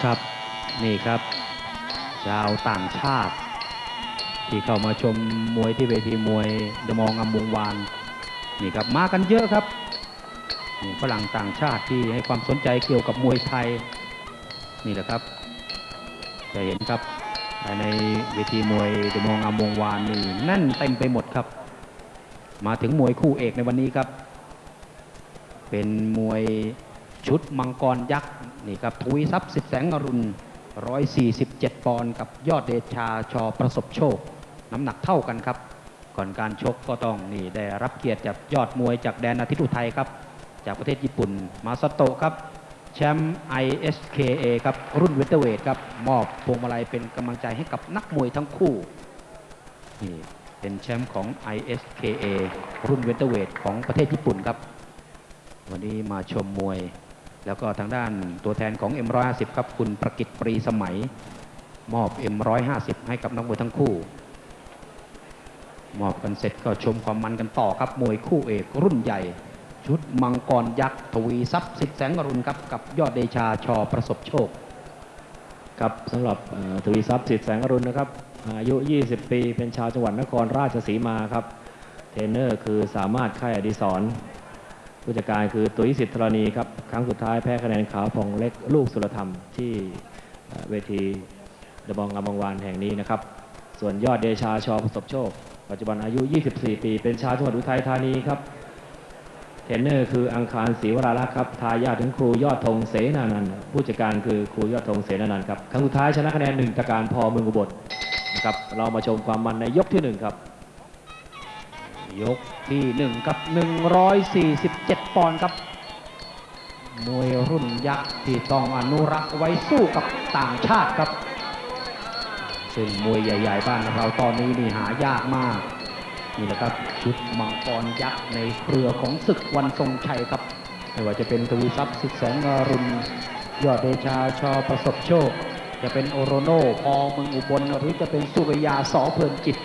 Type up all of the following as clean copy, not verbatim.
ครับนี่ครับชาวต่างชาติที่เข้ามาชมมวยที่เวทีมวยเดอะมอลล์งามวงวานนี่ครับมากันเยอะครับฝรั่งต่างชาติที่ให้ความสนใจเกี่ยวกับมวยไทยนี่แหละครับจะเห็นครับภายในเวทีมวยเดอะมอลล์งามวงวานนี่แน่นเต็มไปหมดครับมาถึงมวยคู่เอกในวันนี้ครับเป็นมวยชุดมังกรยักษ์นี่ครับทวีทรัพย์สิทธิ์แสงอรุณ147 ปอนด์กับยอดเดชาชอประสบโชคน้ำหนักเท่ากันครับก่อนการชกก็ต้องนี่ได้รับเกียรติจากยอดมวยจากแดนอาทิตย์อุทัยครับจากประเทศญี่ปุ่นมาซาโตะครับแชมป์ ISKA ครับรุ่นเวเตอร์เวทครับมอบพวงมาลัยเป็นกำลังใจให้กับนักมวยทั้งคู่นี่เป็นแชมป์ของ ISKA รุ่นเวเตอร์เวทของประเทศญี่ปุ่นครับวันนี้มาชมมวยแล้วก็ทางด้านตัวแทนของ M150 ครับคุณประกิตปรีสมัยมอบ M150 ให้กับนักมวยทั้งคู่มอบกันเสร็จก็ชมความมันกันต่อครับมวยคู่เอกรุ่นใหญ่ชุดมังกรยักษ์ทวีทรัพย์สิทธิ์แสงอรุณครับกับยอดเดชาชอประสบโชคครับสำหรับทวีทรัพย์สิทธิ์แสงอรุณนะครับอายุ20 ปีเป็นชาวจังหวัดนครราชสีมาครับเทรนเนอร์คือสามารถค่ายอดิศรผู้จัดการคือตุ้ยสิทธิ์ธรณีครับครั้งสุดท้ายแพ้คะแนนขาวผ่องเล็กลูกสุรธรรมที่เวทีเดอะมอลล์งามวงวานแห่งนี้นะครับส่วนยอดเดชาชอประสบโชคปัจจุบันอายุ24 ปีเป็นชาวจังหวัดอุทัยธานีครับเทรนเนอร์คืออังคารศรีวราลักษ์ครับทายาทถึงครูยอดธงเสนานันท์ผู้จัดการคือครูยอดธงเสนานันท์ครับครั้งสุดท้ายชนะคะแนน1ตะการพอเมืองอุบลนะครับเรามาชมความมันในยกที่1ครับยกที่1กับ147 ปอนด์ครับมวยรุ่นยักษ์ที่ต้องอนุรักษ์ไว้สู้กับต่างชาติครับซึ่งมวยใหญ่ๆบ้านเราตอนนี้นี่หายากมากนี่แหละครับชุดมังกรยักษ์ในเครือของศึกวันทรงชัยครับไม่ว่าจะเป็นทวีทรัพย์สิทธิ์แสงอรุณยอดเดชาชอประสบโชคจะเป็นโอโรโน่พอเมืองอุบลหรือจะเป็นสุริยาสอเพลินจิต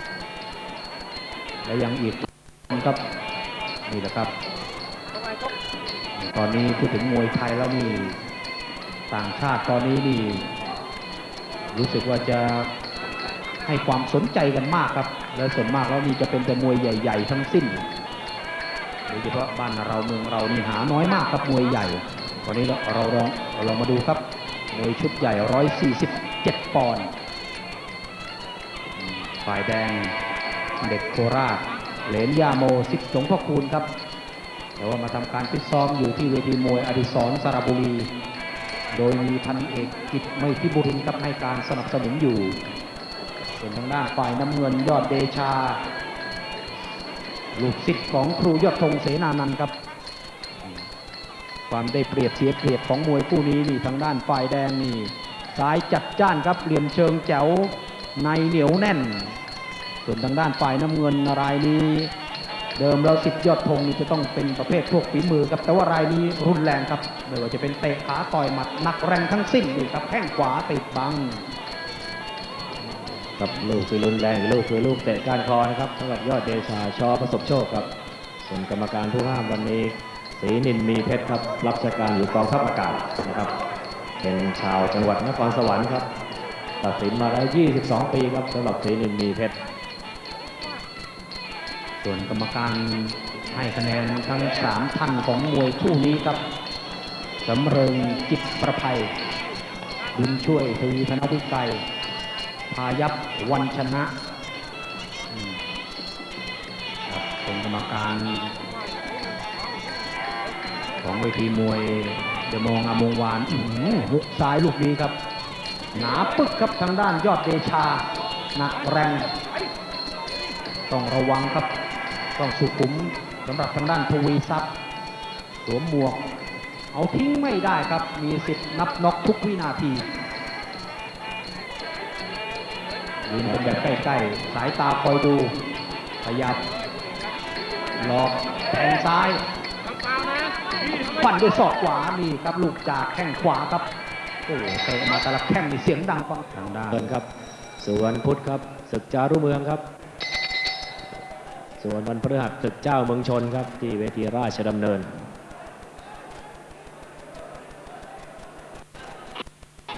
และยังอีกครับนี่แหละครับตอนนี้พูดถึงมวยไทยแล้วนี่ต่างชาติตอนนี้นี่รู้สึกว่าจะให้ความสนใจกันมากครับและส่วนมากแล้วนี่จะเป็นแต่มวยใหญ่ๆทั้งสิ้นโดยเฉพาะบ้านเราเมืองเรานี่หาน้อยมากครับมวยใหญ่วันนี้เราลองมาดูครับมวยชุดใหญ่147 ปอนด์ฝ่ายแดงเด็กโคราชเหลนยาโมสิทธิ์สงพคูณครับแต่ว่ามาทำการฟิตซ้อมอยู่ที่เวทีมวยอดิศรสระบุรีโดยมีพันเอกกิตไมตรีบุรินทร์ครับให้การสนับสนุนอยู่ส่วนทางด้านฝ่ายน้ำเงินยอดเดชาลูกศิษย์ของครูยอดธงเสนานันท์ครับความได้เปรียบเสียเปรียบของมวยคู่นี้นี่ทางด้านฝ่ายแดงนี่ซ้ายจัดจ้านครับเหลี่ยมเชิงแจ๋วในเหนียวแน่นส่วนทางด้านฝ่ายน้ำเงินรายนี้เดิมแล้วสิทธิ์ยอดธงนี่จะต้องเป็นประเภทพวกฝีมือครับแต่ว่ารายนี้รุนแรงครับไม่ว่าจะเป็นเตะขาต่อยหมัดหนักแรงทั้งสิ้นนี่ครับแข้งขวาติดบังกับลูกคือรุนแรงลูกคือลูกเตะก้านคอนะครับสำหรับยอดเดชาชอประสบโชคครับส่วนกรรมการผู้ห้ามวันนี้ศรีนินมีเพชรครับรับราชการอยู่กองทัพอากาศนะครับเป็นชาวจังหวัดนครสวรรค์ครับตัดสินมาแล้ว22 ปีครับสำหรับศรีนินมีเพชรส่วนกรรมการให้คะแนนทั้ง3ท่านของมวยคู่นี้ครับสำเริงจิตประภัยบุญช่วยทวีธนวิไกรพายัพวันชนะเป็นกรรมการของเวทีมวยเดอะมอลล์งามวงวานหุกซ้ายลูกนี้ครับหนาปึ๊กครับทางด้านยอดเดชาหนักแรงต้องระวังครับต้องสุขุมสำหรับทางด้านทวีทรัพย์สวมหมวกเอาทิ้งไม่ได้ครับมีสิทธิ์นับน็อกทุกวินาทียืนเป็นแบบใกล้ๆสายตาคอยดูขยับหลอกแทงซ้ายฟันด้วยศอกขวานี่ครับลูกจากแข้งขวาครับโอ้เตะมาแต่ละแข้งนี่เสียงดังฟังทางด้านครับส่วนพุธครับศึกจารุเมืองครับส่วนวันพฤหัสศึกเจ้าเมืองชนครับที่เวทีราชดำเนิน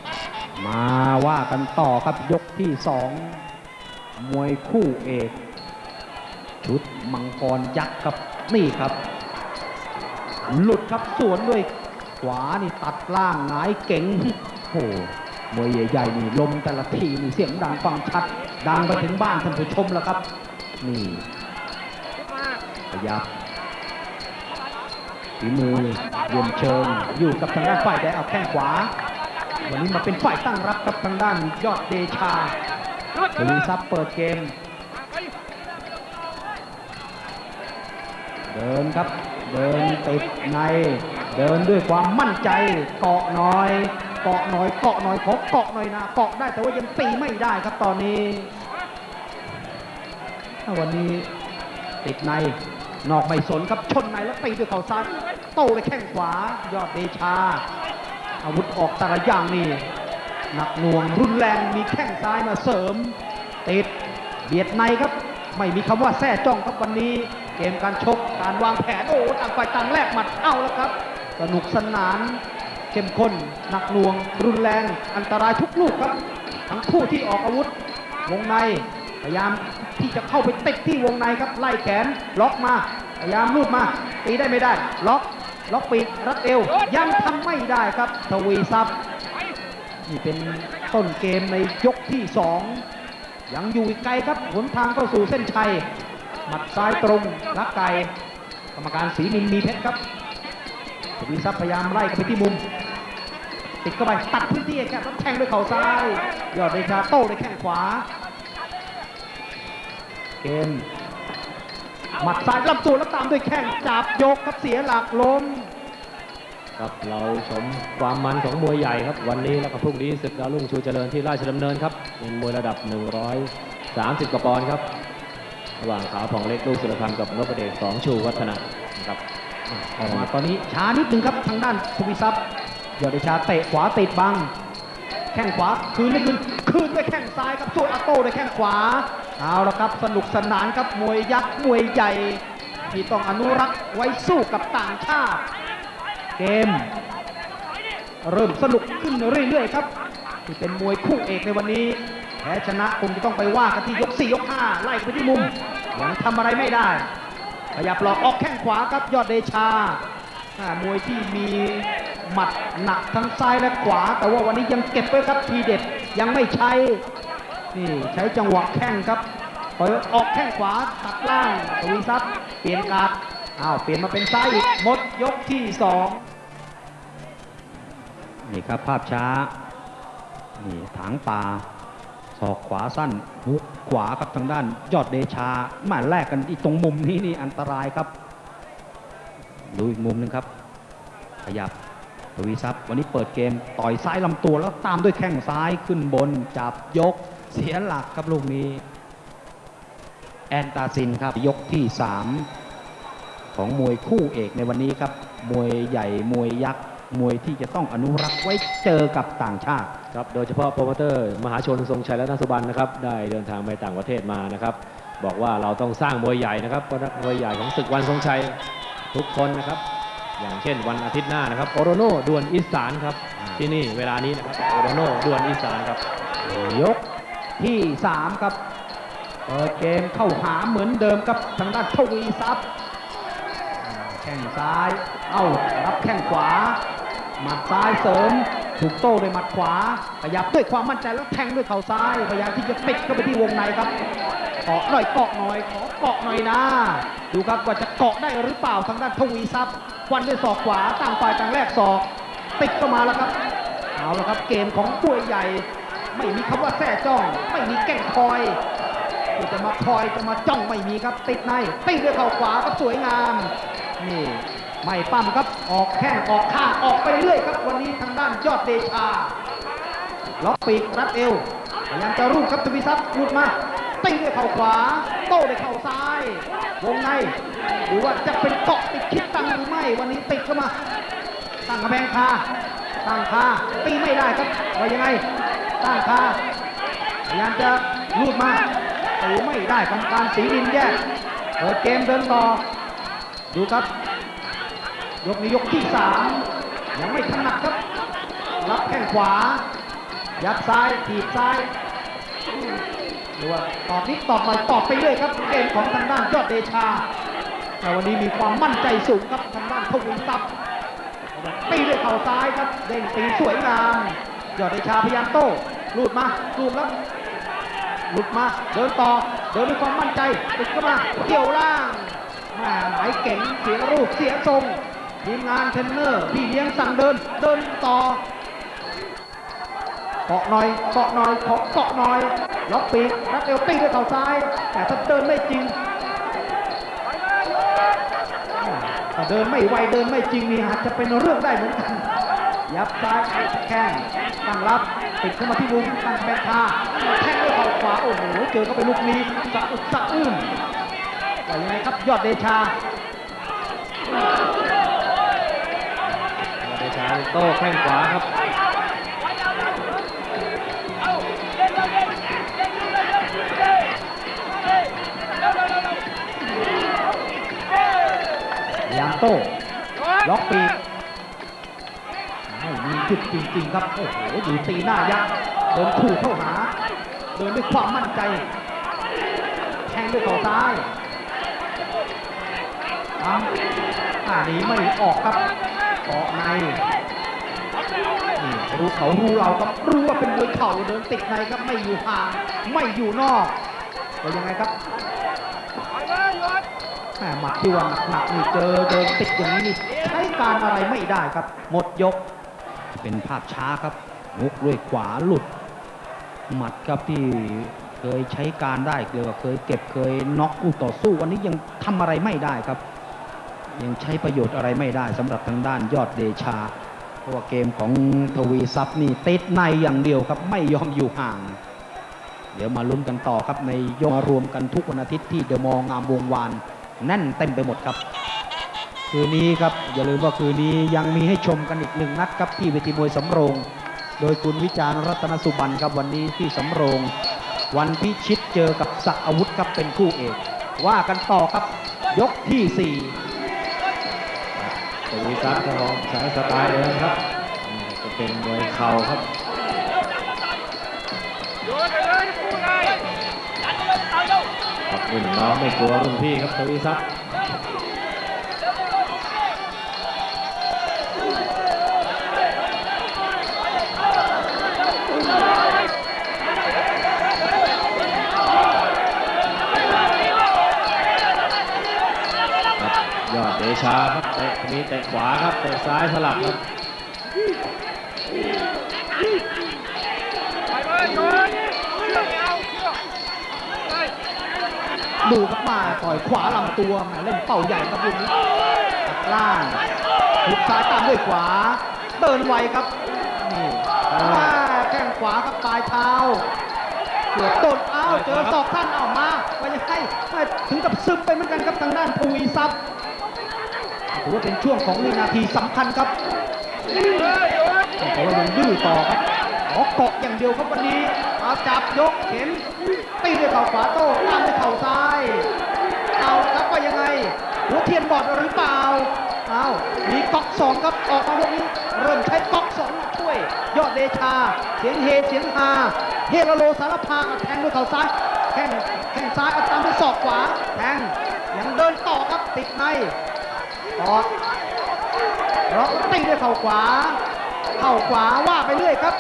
มาว่ากันต่อครับยกที่สองมวยคู่เอกชุดมังกรยักษ์ครับนี่ครับหลุดครับสวนด้วยขวานี่ตัดล่างหงายเก๋งโอ้มวยใหญ่ๆนี่ลมแต่ละทีนี่เสียงดังฟังชัดดังไปถึงบ้านท่านผู้ชมแล้วครับนี่ขยับฝีมือเยี่ยมเชิงอยู่กับทางด้านฝ่ายแดงเอาแข้งขวาวันนี้มาเป็นฝ่ายตั้งรับกับทางด้านยอดเดชาทวีทรัพย์เปิดเกมเดินครับเดินติดในเดินด้วยความมั่นใจเกาะหน่อยเกาะหน่อยเกาะหน่อยขอเกาะหน่อยนะเกาะได้แต่ว่ายังตีไม่ได้ครับตอนนี้วันนี้ติดในนอกไม่สนครับชนในแล้วตีด้วยเข่าซ้ายโต้ด้วยแข้งขวายอดเดชาอาวุธออกแต่ละอย่างนี่หนักหน่วงรุนแรงมีแข้งซ้ายมาเสริมติดเบียดในครับไม่มีคำว่าแท้จ้องครับวันนี้เกมการชกการวางแผนโอ้ต่างฝ่ายต่างแลกหมัดเอาแล้วครับสนุกสนานเข้มข้นหนักหน่วงรุนแรงอันตรายทุกลูกครับทั้งคู่ที่ออกอาวุธวงในพยายามที่จะเข้าไปติดที่วงในครับไล่แขนล็อกมาพยายามลูดมาตีได้ไม่ได้ล็อกปีกรัดเอวยังทำไม่ได้ครับทวีทรัพย์นี่เป็นต้นเกมในยกที่สองยังอยู่อีกไกลครับหนทางเข้าสู่เส้นชัยหมัดซ้ายตรงลักไก่กรรมการศรีนินมีเพชรครับทวีทรัพย์พยายามไล่ไปที่มุมติดเข้าไปตัดพื้นที่แค่แล้วแทงด้วยเข่าซ้ายยอดเดชาโต้ด้วยแข้งขวาเกมหมัดซ้ายลำตัวแล้วตามด้วยแข้งจับยกครับเสียหลักล้มครับเราชมความมันของมวยใหญ่ครับวันนี้แล้วก็พรุ่งนี้ศึกดาวรุ่งชูเจริญที่ราชดำเนินครับเป็นมวยระดับ130กว่าปอนด์ครับระหว่างขาวผ่องเล็กลูกสุรพันธ์กับนพเดชสองชูวัฒนะนะครับออกมาตอนนี้ช้านิดนึงครับทางด้านทวีทรัพย์ยอดเดชาเตะขวาติดบังแข้งขวาคืนไม่คืนด้วยแข้งซ้ายครับส่วนอัตโต้ด้วยแข้งขวาเอาละครับสนุกสนานครับมวยยักษ์มวยใหญ่ที่ต้องอนุรักษ์ไว้สู้กับต่างชาติเกมเริ่มสนุกขึ้นเรื่อยๆครับที่เป็นมวยคู่เอกในวันนี้แพ้ชนะคงจะต้องไปว่ากันที่ยก4ยก5ไล่ไปที่มุมยังทำอะไรไม่ได้ขยับหลอกออกแข้งขวาครับยอดเดชามวยที่มีหมัดหนักทั้งซ้ายและขวาแต่ว่าวันนี้ยังเก็บไว้ครับทีเด็ดยังไม่ใช้นี่ใช้จังหวะแข้งครับปล่อยออกแข้งขวาตัดล่างทวีทรัพย์เปลี่ยนการ์ดเปลี่ยนมาเป็นซ้ายอีกหมดยกที่2นี่ครับภาพช้านี่ถางป่าศอกขวาสั้นฮุกขวาครับทางด้านยอดเดชามาแลกกันอีกตรงมุมนี้นี่อันตรายครับดูอีกมุมนึงครับขยับทวีทรัพย์วันนี้เปิดเกมต่อยซ้ายลำตัวแล้วตามด้วยแข้งซ้ายขึ้นบนจับยกเสียหลักครับลูกนี้แอนตาซินครับยกที่3ของมวยคู่เอกในวันนี้ครับมวยใหญ่มวยยักษ์มวยที่จะต้องอนุรักษ์ไว้เจอกับต่างชาติครับโดยเฉพาะโปรโมเตอร์มหาชนทรงชัยและนักสุบันนะครับได้เดินทางไปต่างประเทศมานะครับบอกว่าเราต้องสร้างมวยใหญ่นะครับเพราะนักมวยใหญ่ของศึกวันทรงชัยทุกคนนะครับอย่างเช่นวันอาทิตย์หน้านะครับโอโรโน่ดวลอีสานครับที่นี่เวลานี้นะครับโอโรโน่ดวลอีสานครับยกที่3ครับเปิดเกมเข้าหาเหมือนเดิมกับทางด้านทวีทรัพย์แข้งซ้ายรับแข้งขวาหมัดซ้ายเสริมถูกโต้ด้วยหมัดขวาขยับด้วยความมั่นใจแล้วแทงด้วยเข่าซ้ายพยายามที่จะปิดเข้าไปที่วงในครับเกาะหน่อยขอเกาะหน่อยนะดูครับว่าจะเกาะได้หรือเปล่าทางด้านทวีทรัพย์ฟันด้วยศอกขวาต่างฝ่ายต่างแรกศอกติดเข้ามาแล้วครับเอาละครับเกมของมวยใหญ่ไม่มีคำว่าแท้จ้องไม่มีแก่งคอยที่จะมาคอยจะมาจ้องไม่มีครับติดในตีด้วยเข่าขวาก็สวยงามนี่ไม่ปั้มครับออกแข้งออกข้างออกไปเรื่อยครับวันนี้ทางด้านยอดเดชาล็อกปีกรัดเอวพยายามจะรูดครับทวีทรัพย์รูดมาตีด้วยเข่าขวาโต้ด้วยเข่าซ้ายวงในดูว่าจะเป็นเกาะติดคิดตังหรือไม่วันนี้ติดเข้ามาตั้งกระแพงคาตั้งคาตีไม่ได้ครับว่ายังไงตั้งคาพยายามจะรูดมาตีไม่ได้กรรมการศรีนินแยกเปิดเกมเดินต่อดูครับยกนี้ยกที่3ยังไม่ถนัดครับรับแข้งขวายัดซ้ายถีบซ้ายดูว่าตอบนิดตอบหน่อยตอบไปเรื่อยครับเกมของทางด้านยอดเดชาแต่วันนี้มีความมั่นใจสูงครับทางด้านทวีทรัพย์ตีด้วยเข่าซ้ายครับเด้งตีสวยงามยอดเดชาพยายามโต้ลูดมาลูดแล้วหลุดมาเดินต่อเดินด้วยความมั่นใจติดเข้ามาเกี่ยวล่างไหนเก่งเสียรูปเสียทรงทีมงานเทรนเนอร์พี่เลี้ยงสั่งเดินต่อเกาะหน่อยขอเกาะหน่อยล็อกปีกรัดเอวตีด้วยเข่าซ้ายแต่ถ้าเดินไม่จริงถ้าเดินไม่ไวเดินไม่จริงนี่อาจจะเป็นเรื่องได้เหมือนกันยับซ้ายแข้งตั้งรับติดเข้ามาที่มุมตั้งแบคาแข้งด้วยเข่าขวาโอ้โหเจอเข้าไปลูกนี้สะอึกสะอื้นแต่ยังไงครับยอดเดชาโต้แข้งขวาครับยางโต้ล็อกปีกไม่มีจุดจริงๆครับโอ้โหดูตีหน้ายักษ์เดินขู่เข้าหาเดินด้วยความมั่นใจแทงด้วยเข่าซ้ายนี้ไม่ออกครับเกาะในนี่รู้เขารู้เราครับรู้ว่าเป็นมวยเข่าเดินติดในครับไม่อยู่ห่างไม่อยู่นอกเป็นยังไงครับหมัดที่ว่าหนักๆนี่เจอเดินติดอย่างนี้นี่ใช้การอะไรไม่ได้ครับหมดยกเป็นภาพช้าครับมุกด้วยขวาหลุดหมัดครับที่เคยใช้การได้เคยเก็บเคยน็อกคู่ต่อสู้วันนี้ยังทำอะไรไม่ได้ครับยังใช้ประโยชน์อะไรไม่ได้สำหรับทางด้านยอดเดชาเพราะว่าเกมของทวีทรัพย์นี่ติดในอย่างเดียวครับไม่ยอมอยู่ห่างเดี๋ยวมาลุ้นกันต่อครับในยกรวมกันทุกวันอาทิตย์ที่เดอะมอลล์งามวงวานแน่นเต็มไปหมดครับคืนนี้ครับอย่าลืมว่าคืนนี้ยังมีให้ชมกันอีกหนึ่งนัดครับที่เวทีมวยสำโรงโดยคุณวิจารณ์รัตนสุบรรณครับวันนี้ที่สำโรงวันพิชิตเจอกับศักดิ์อาวุธครับเป็นคู่เอกว่ากันต่อครับยกที่4 ทวีทรัพย์ของใช้สไตล์เดิมครับจะเป็นมวยเข่าครับรุ่นน้องไม่กลัวรุ่นพี่ครับทวีทรัพย์ยอดเดชาครับเตะมีเตะขวาครับเตะซ้ายสลับครับดูครับมาต่อยขวาลำตัวมาเล่นเป่าใหญ่ครับลูกนี้ตัดล่างหุกซ้ายตามด้วยขวาเดินไวครับนี่แข้งขวาครับปลายเท้าเกือบต้นเจอศอกสั้นออกมาว่ายังไงถึงกับซึมไปเหมือนกันครับทางด้านทวีทรัพย์ถือว่าเป็นช่วงของวินาทีสำคัญครับแต่ว่ายังดื้อต่อครับเกาะอย่างเดียวครับวันนี้จับยกเข็นตีด้วยเข่าขวาโต้ตามด้วยเข่าซ้ายเอาครับว่ายังไงหัวเทียนบอดหรือเปล่ามีก๊อก2ครับออกมาวันนี้เริ่มใช้ก๊อก2ช่วยยอดเดชาเสียงเฮเสียงฮาเฮโลสารพาแทงด้วยเข่าซ้ายแข้งซ้ายตามด้วยศอกขวาแทงยังเดินต่อครับติดในต่อแล้วตีด้วยเข่าขวาว่าไปเรื่อยครับ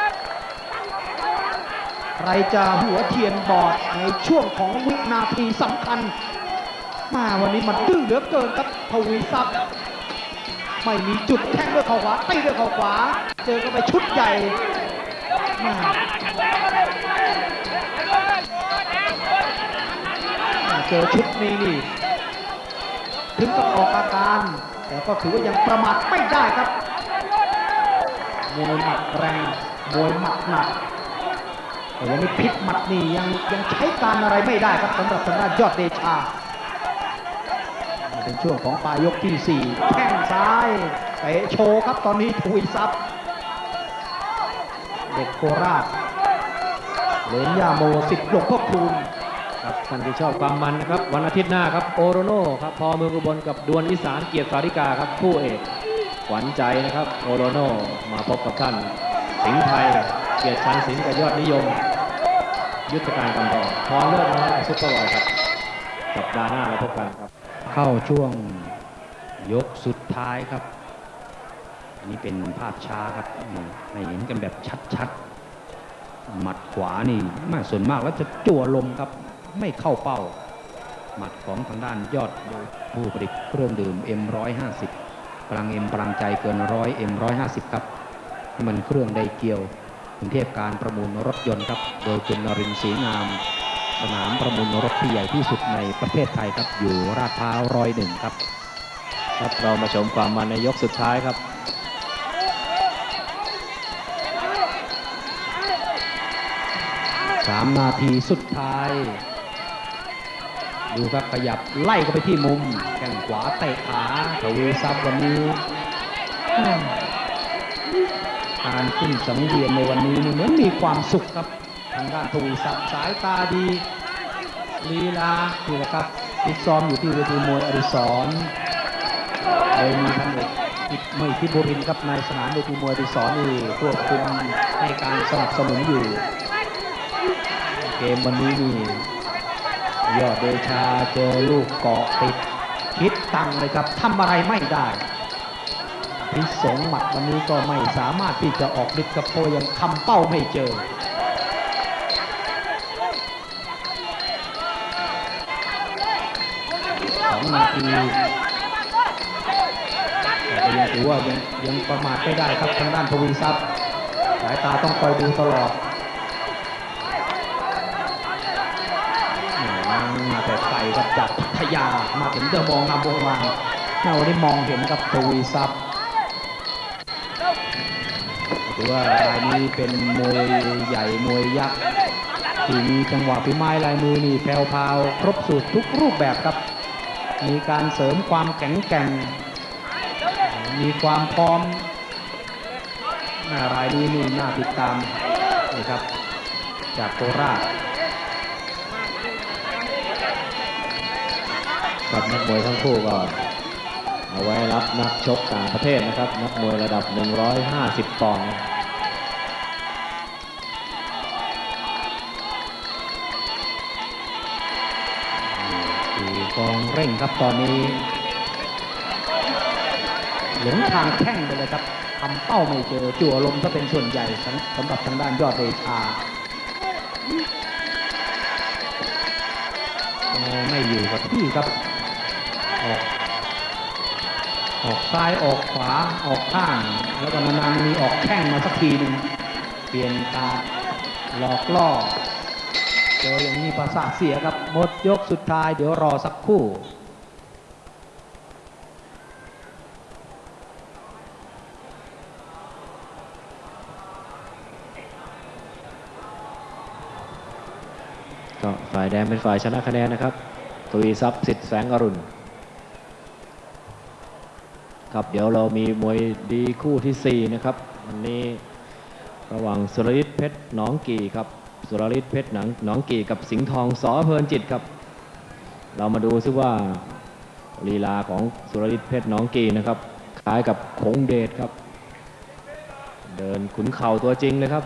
ใครจะหัวเทียนบอดในช่วงของวินาทีสำคัญมาวันนี้มันดื้อเหลือเกินครับทวีทรัพย์ไม่มีจุดแข้งด้วยเข่าขวาตีด้วยเข่าขวาเจอกันไปชุดใหญ่เจอชุดนี้นี่ถึงกับออกอาการแต่ก็ถือว่ายังประมาทไม่ได้ครับมวยหมัดแรงมวยหมัดหนักแต่วันนี้พิษหมัดนี่ยังใช้การอะไรไม่ได้ครับสำหรับทางด้านยอดเดชาเป็นช่วงของปลายยกที่4แข้งซ้ายเตะโชว์ครับตอนนี้ทวีทรัพย์เด็กโคราชเหลนยาโม10หลวงพ่อคูณครับท่านที่ชอบความมันนะครับวันอาทิตย์หน้าครับโอโรโน่ครับพอเมืองอุบลกับดวลวิสารเกียรติสาริกาครับคู่เอกขวัญใจนะครับโอโรโน่มาพบกับท่านสิงห์ไทยเกียรติชันศิลป์กับยอดนิยม ยุทธการกำบอกพรเลิศน้อยซุปเปอร์บอยครับสัปดาห์หน้าเราพบกันครับเข้าช่วงยกสุดท้ายครับอันนี้เป็นภาพช้าครับให้เห็นกันแบบชัดๆหมัดขวานี่มากส่วนมากแล้วจะจั่วลมครับไม่เข้าเป้าหมัดของทางด้านยอดผู้ผลิตเครื่องดื่ม M150 พลัง M พลังใจเกิน100 M150 ครับนี่มันเครื่องไดเกียวกรุงเทพการประมูลรถยนต์ครับโดยคุณนรินทร์ศรีงามสนามประมูลรถที่ใหญ่ที่สุดในประเทศไทยครับอยู่ลาดพร้าว101ครับครับเรามาชมความมันในยกสุดท้ายครับ 3 นาทีสุดท้ายดูครับขยับไล่เข้าไปที่มุมแข้งขวาเตะขาทวีทรัพย์วันนี้การขึ้นสังเวียนในวันนี้นี่เหมือนมีความสุขครับทางด้านทวีทรัพย์สายตาดีลีลาคือครับฟิตซ้อมอยู่ที่เวทีมวยอดิศรโดยมีพันเอกไม่พิบูรินทร์ครับในสนามเวทีมวยอดิศรนี่ควบคุมในการสนับสนุนอยู่เกมวันนี้นี่ยอดเดชาเจอลูกเกาะติดคิดตังเลยครับทำอะไรไม่ได้พิสงหมัดวันนี้ก็ไม่สามารถที่จะออกฤทธิ์กับโพยังทำเป้าไม่เจอ2 นาทีแต่ยังถือว่ายังประมาทไม่ได้ครับทางด้านทวีทรัพย์สายตาต้องคอยดูตลอดมาแต่ไกลครับจากพัทยามาถึงเดอะมอลล์งามวงวานเราได้มองเห็นกับทวีทรัพย์ถือว่ารายนี้เป็นมวยใหญ่มวยยักษ์ที่มีจังหวะฝีไม้ลายมือนี่แผ่วพาวครบสูตรทุกรูปแบบครับมีการเสริมความแข็งแกร่งมีความพร้อมรายนี้นี่น่าติดตามนี่ครับจากโคราชกับนักมวยทั้งคู่ก็เอาไว้รับนักชกต่างประเทศนะครับนักมวยระดับ150 ปอนด์กองเร่งครับตอนนี้หลงทางแข้งไปเลยครับทำเป้าไม่เจอจั่วลมก็เป็นส่วนใหญ่สำหรับทางด้านยอดเดชาไม่อยู่กับที่ครับออกซ้ายออกขวาออกข้างแล้วก็นานๆมีออกแข้งมาสักทีหนึ่งเปลี่ยนตาหลอกล่อเจออย่างนี้ประสาทเสียครับหมดยกสุดท้ายเดี๋ยวรอสักครู่ก็ฝ่ายแดงเป็นฝ่ายชนะคะแนนนะครับทวีทรัพย์สิทธิ์แสงอรุณครับเดี๋ยวเรามีมวยดีคู่ที่4นะครับวันนี้ระหว่างสุรฤทธิ์เพชรหนองกี่ครับสุรฤทธิ์เพชรหนองกี่กับสิงห์ทองสอเพลินจิตครับเรามาดูซิว่าลีลาของสุรฤทธิ์เพชรหนองกี่นะครับคล้ายกับคงเดชครับเดินขุนเข่าตัวจริงเลยครับ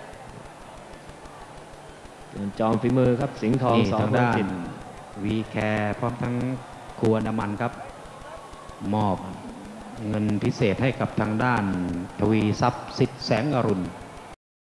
จอมฝีมือครับสิงห์ทองสอเพลินจิตวีแคร์พร้อมทั้งครัวน้ำมันครับมอบเงินพิเศษให้กับทางด้านทวีทรัพย์สิทธิ์แสงอรุณ